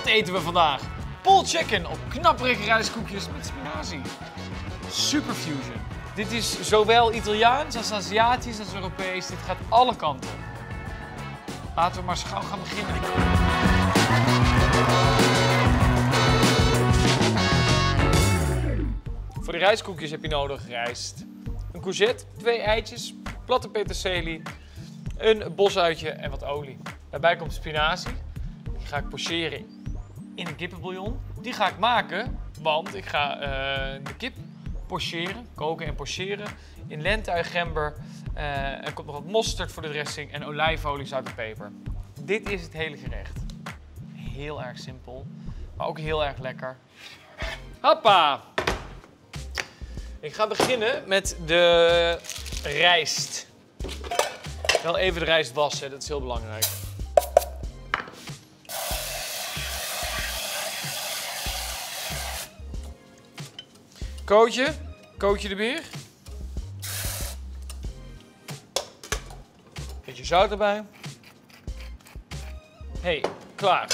eten we vandaag? Pulled chicken op knapperige rijstkoekjes met spinazie. Super fusion. Dit is zowel Italiaans als Aziatisch als Europees. Dit gaat alle kanten op. Laten we maar gauw gaan beginnen. Voor de rijstkoekjes heb je nodig rijst, een courgette, 2 eitjes, platte peterselie, een bosuitje en wat olie. Daarbij komt spinazie. Die ga ik pocheren in een kippenbouillon. Die ga ik maken, want ik ga de kip pocheren, koken en pocheren in lentui, gember. Er komt nog wat mosterd voor de dressing en olijfolie, zout en peper. Dit is het hele gerecht. Heel erg simpel, maar ook heel erg lekker. Hoppa! Ik ga beginnen met de rijst. Wel even de rijst wassen, dat is heel belangrijk. Kootje de Beer. Beetje zout erbij. Hey, klaar.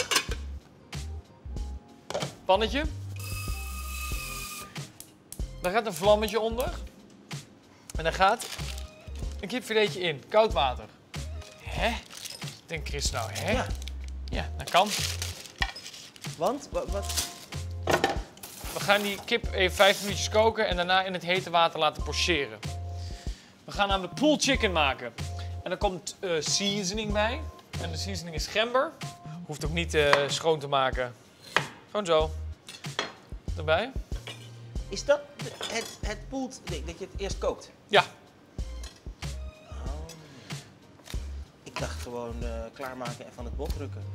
Pannetje. Daar gaat een vlammetje onder. En daar gaat een kipfiletje in. Koud water. Hè? Denkt Chris nou, hè? Ja. Ja, dat kan. Want? Wat? We gaan die kip even 5 minuutjes koken en daarna in het hete water laten pocheren. We gaan namelijk pulled chicken maken. En er komt seasoning bij. En de seasoning is gember. Hoeft ook niet schoon te maken. Gewoon zo. Erbij. Is dat het pulled ding, dat je het eerst kookt? Ja. Oh. Ik dacht gewoon klaarmaken en van het bot drukken.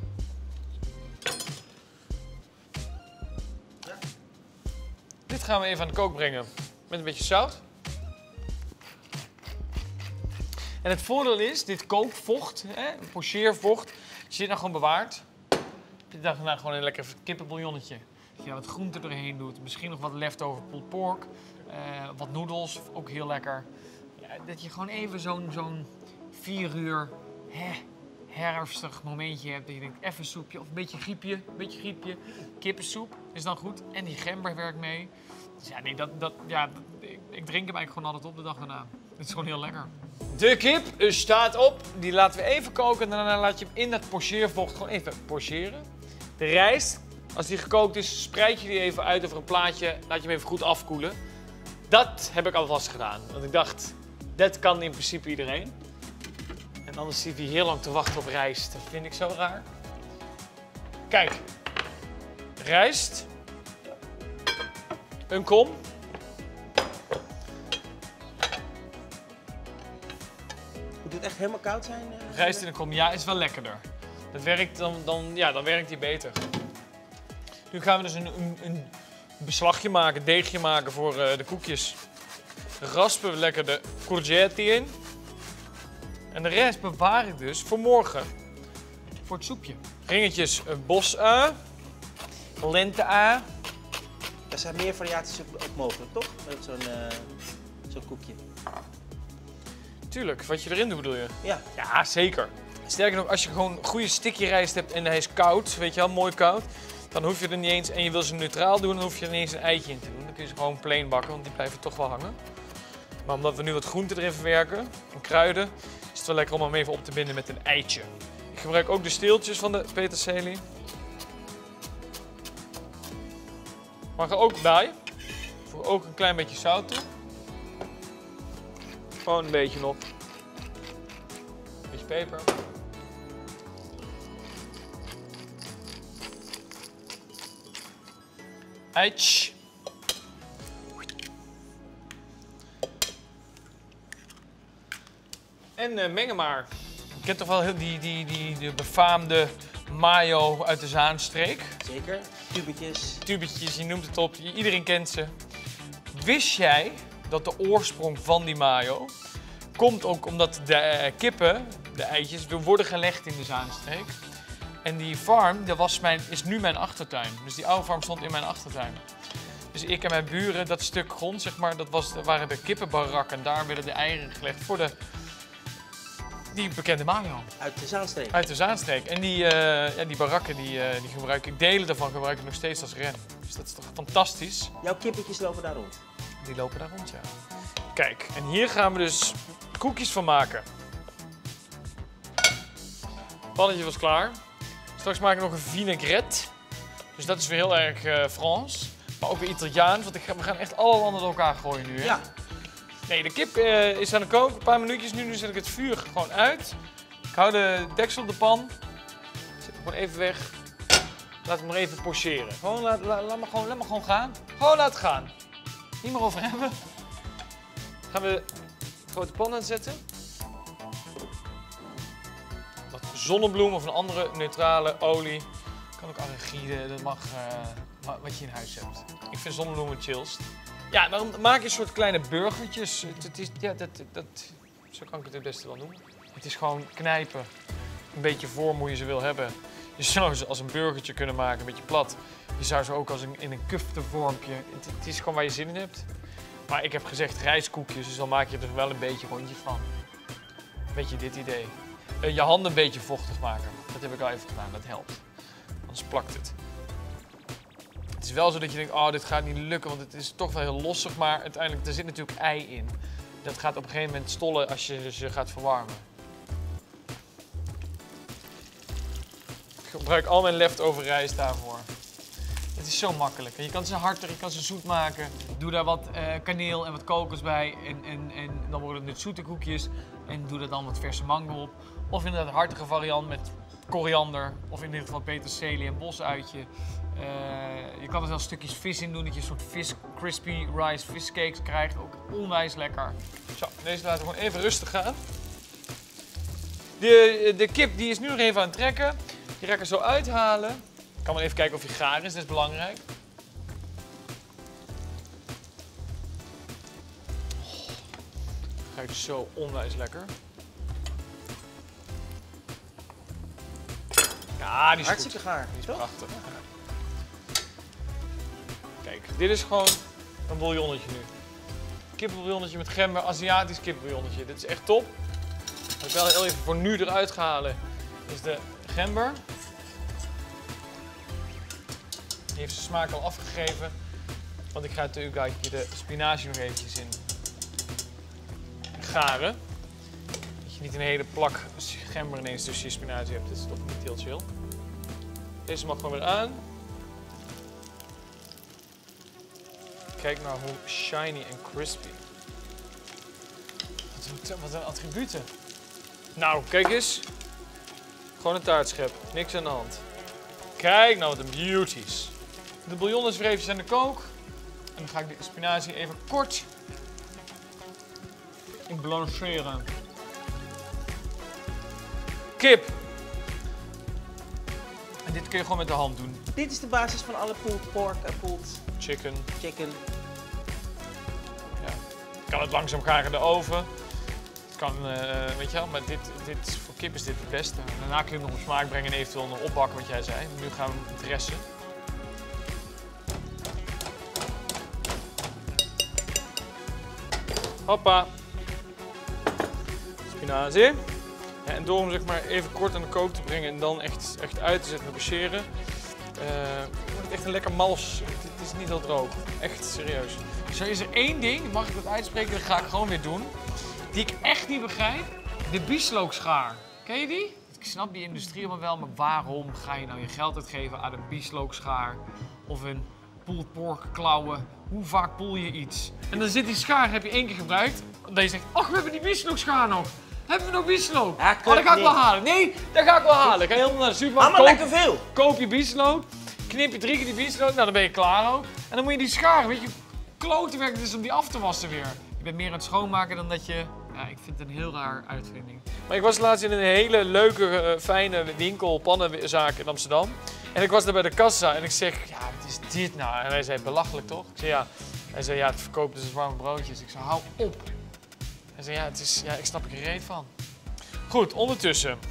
Ja. Dit gaan we even aan de kook brengen met een beetje zout. En het voordeel is, dit kookvocht, pocheervocht, je zit nou gewoon bewaard. Je dacht nou gewoon een lekker kippenbouillonnetje. Dat je wat groente erheen doet, misschien nog wat leftover pulled pork, wat noedels, ook heel lekker. Ja, dat je gewoon even zo'n 4 uur herfstig momentje hebt. Dat je denkt, even soepje of een beetje griepje. Kippensoep is dan goed. En die gember werkt mee. Dus ja, nee, ik drink hem eigenlijk gewoon altijd op de dag daarna. Het is gewoon heel lekker. De kip staat op. Die laten we even koken. En daarna laat je hem in dat pocheervocht gewoon even pocheren. De rijst, als die gekookt is, spreid je die even uit over een plaatje. Laat je hem even goed afkoelen. Dat heb ik alvast gedaan. Want ik dacht, dat kan in principe iedereen. En anders zit hij heel lang te wachten op rijst. Dat vind ik zo raar. Kijk. Rijst. Een kom. Moet het echt helemaal koud zijn? Rijst in een kom, ja, is wel lekkerder. Dat werkt dan werkt die beter. Nu gaan we dus een beslagje maken, deegje maken voor de koekjes. Raspen we lekker de courgette in. En de rest bewaar ik dus voor morgen. Voor het soepje. Ringetjes bosui, lente-ui. Er zijn meer variaties op mogelijk, toch? Met zo'n koekje. Tuurlijk, wat je erin doet bedoel je? Ja. Ja, zeker. Sterker nog, als je gewoon goede sticky rijst hebt en hij is koud, weet je wel, mooi koud. Dan hoef je er niet eens, en je wil ze neutraal doen, dan hoef je er niet eens een eitje in te doen. Dan kun je ze gewoon plain bakken, want die blijven toch wel hangen. Maar omdat we nu wat groenten erin verwerken, en kruiden, is het wel lekker om hem even op te binden met een eitje. Ik gebruik ook de steeltjes van de peterselie. Mag er ook bij. Voeg ook een klein beetje zout toe. Gewoon een beetje nog. Een beetje peper. Eitje. En mengen maar. Je kent toch wel die befaamde mayo uit de Zaanstreek? Zeker. Tubetjes. Tubetjes, je noemt het op. Iedereen kent ze. Wist jij dat de oorsprong van die mayo komt ook omdat de kippen, de eitjes, worden gelegd in de Zaanstreek. En die farm, is nu mijn achtertuin. Dus die oude farm stond in mijn achtertuin. Dus ik en mijn buren, dat stuk grond, zeg maar, dat waren de kippenbarakken. Daar werden de eieren gelegd voor de Die bekende Mario. Uit de Zaanstreek. Uit de Zaanstreek. En die barakken die gebruik ik, delen daarvan gebruik ik nog steeds als ren. Dus dat is toch fantastisch. Jouw kippetjes lopen daar rond. Die lopen daar rond, ja. Kijk, en hier gaan we dus koekjes van maken. Het pannetje was klaar. Straks maak ik nog een vinaigrette. Dus dat is weer heel erg Frans. Maar ook weer Italiaans, want we gaan echt alle landen door elkaar gooien nu. Hè? Ja. Nee, de kip is aan de kook. Een paar minuutjes nu. Nu zet ik het vuur gewoon uit. Ik hou de deksel op de pan. Zet hem gewoon even weg. Laat hem nog even pocheren. Gewoon, laat me gewoon gaan. Gewoon laten gaan. Niet meer over hebben. Gaan we de grote pan aanzetten. Wat zonnebloem of een andere neutrale olie. Kan ook arachide, dat mag wat je in huis hebt. Ik vind zonnebloem het chillst. Ja, dan maak je een soort kleine burgertjes. Zo kan ik het beste wel noemen. Het is gewoon knijpen. Een beetje vorm hoe je ze wil hebben. Je zou ze als een burgertje kunnen maken, een beetje plat. Je zou ze ook als in een kuftevormpje. Het is gewoon waar je zin in hebt. Maar ik heb gezegd rijstkoekjes, dus dan maak je er wel een beetje rondje van. Een beetje dit idee. Je handen een beetje vochtig maken. Dat heb ik al even gedaan, dat helpt. Anders plakt het. Het is wel zo dat je denkt, oh, dit gaat niet lukken, want het is toch wel heel lossig. Maar uiteindelijk, er zit natuurlijk ei in. Dat gaat op een gegeven moment stollen als je ze gaat verwarmen. Ik gebruik al mijn leftover rijst daarvoor. Het is zo makkelijk. Je kan ze hartig, je kan ze zoet maken. Doe daar wat kaneel en wat kokos bij. En dan worden het zoete koekjes. En doe er dan wat verse mango op. Of inderdaad een hartige variant met koriander. Of in dit geval peterselie en bosuitje. Je kan er zelfs stukjes vis in doen, dat je een soort crispy rice viscakes krijgt. Ook onwijs lekker. Zo, deze laten we gewoon even rustig gaan. De kip die is nu nog even aan het trekken. Die ga ik er zo uithalen. Ik kan wel even kijken of hij gaar is, dat is belangrijk. Oh, ruikt zo onwijs lekker. Ja, die is hartstikke goed. gaar. Die is prachtig. Kijk, dit is gewoon een bouillonnetje nu. Kippenbouillonnetje met gember, Aziatisch kippenbouillonnetje. Dit is echt top. Wat ik wel heel even voor nu eruit ga halen is de gember. Die heeft zijn smaak al afgegeven. Want ik ga natuurlijk de spinazie nog eventjes in garen. Dat je niet een hele plak gember ineens tussen je spinazie hebt. Dat is toch niet heel chill. Deze mag gewoon weer aan. Kijk nou hoe shiny en crispy. Wat een attributen. Nou, kijk eens. Gewoon een taartschep. Niks aan de hand. Kijk nou wat een beauties. De bouillon is weer eventjes aan de kook. En dan ga ik de spinazie even kort in blancheren. Kip. En dit kun je gewoon met de hand doen. Dit is de basis van alle pulled pork en pulled Chicken. chicken. Ja. Ik kan het langzaam garen in de oven. Het kan, weet je wel, maar voor kip is dit het beste. Daarna kun je hem nog op smaak brengen en eventueel nog opbakken wat jij zei. Nu gaan we hem dressen. Hoppa. Spinazie. Ja, en door hem zeg maar even kort aan de kook te brengen en dan echt uit te zetten en pocheren. Wordt het echt een lekker mals. Het is niet heel droog. Echt serieus. Zo is er één ding, mag ik dat uitspreken, dat ga ik gewoon weer doen. Die ik echt niet begrijp. De bieslook-schaar. Ken je die? Ik snap die industrie allemaal wel, maar waarom ga je nou je geld uitgeven aan een bieslook-schaar? Of een pulled pork klauwen? Hoe vaak poel je iets? En dan zit die schaar, heb je 1 keer gebruikt. Dat je zegt, ach, we hebben die bieslook-schaar nog. Hebben we nog bieslook? Ja, oh, dat ga ik wel halen. Nee, dat ga ik wel halen. Ga je helemaal naar de supermarkt, Allemaal lekker veel. koop je bieslook, knip je 3 keer die bieslook, nou dan ben je klaar ook. En dan moet je die schaar, weet je, klote werk het is om die af te wassen weer. Je bent meer aan het schoonmaken dan dat je... Ja, ik vind het een heel raar uitvinding. Maar ik was laatst in een hele leuke, fijne winkel, pannenzaak in Amsterdam. En ik was daar bij de kassa en ik zeg, ja, wat is dit nou? En hij zei, belachelijk toch? Ik zei, ja. Hij zei, ja, het verkoopt dus warme broodjes. Ik zei, hou op. Hij zei, ja, ik snap er geen reet van. Goed, ondertussen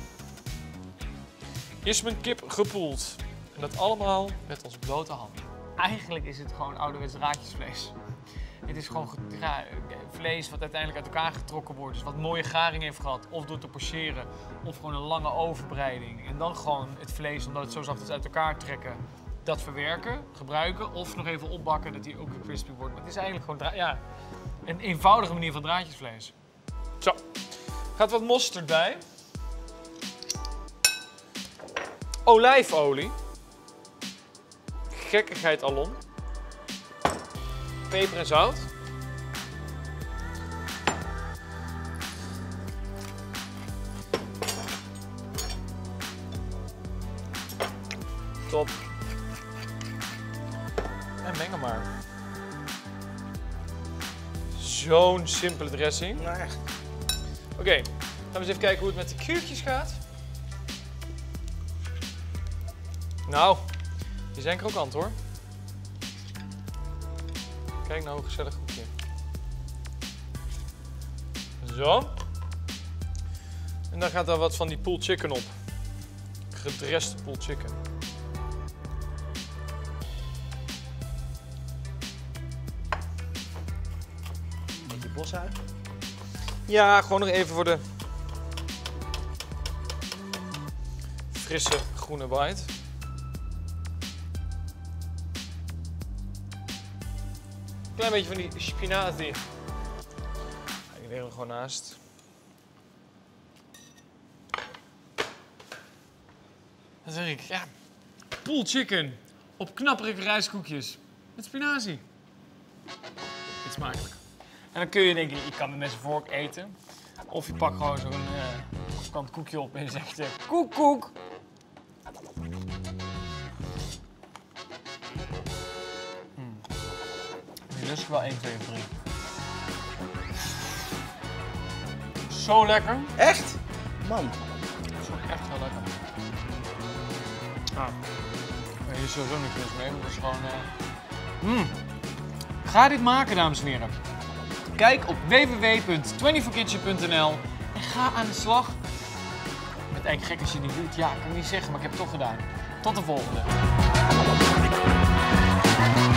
is mijn kip gepoeld. En dat allemaal met ons blote handen. Eigenlijk is het gewoon ouderwets raadjesvlees. Het is gewoon vlees wat uiteindelijk uit elkaar getrokken wordt. Dus wat mooie garing heeft gehad. Of door te pocheren. Of gewoon een lange overbereiding. En dan gewoon het vlees, omdat het zo zacht is, uit elkaar trekken. Dat verwerken, gebruiken. Of nog even opbakken, dat die ook crispy wordt. Maar het is eigenlijk gewoon ja, een eenvoudige manier van draadjesvlees. Zo. Gaat wat mosterd bij. Olijfolie. Gekkigheid alom. Peper en zout. Top. En mengen maar. Zo'n simpele dressing. Nou echt. Oké, gaan we eens even kijken hoe het met de kuurtjes gaat. Nou, die zijn krokant hoor. Kijk nou, gezellig koekje. Zo. En dan gaat daar wat van die pulled chicken op. Gedreste pulled chicken. Beetje bos uit. Ja, gewoon nog even voor de frisse groene bite. Klein beetje van die spinazie. Ik leg hem gewoon naast. Dan zeg ik, ja, pulled chicken op knapperige rijstkoekjes met spinazie. Iets smakelijk. En dan kun je denken, je kan het met z'n vork eten. Of je pakt gewoon zo'n kant koekje op en je zegt, koek, koek. Die lust ik wel 1, 2 of 3. Zo lekker. Echt? Man. Dat is ook echt heel lekker. Hier is sowieso niks mis mee, want dat is gewoon... Ga dit maken, dames en heren. Kijk op www.24kitchen.nl en ga aan de slag. Ik vind het eigenlijk gek als je het niet doet. Ja, ik kan het niet zeggen, maar ik heb het toch gedaan. Tot de volgende.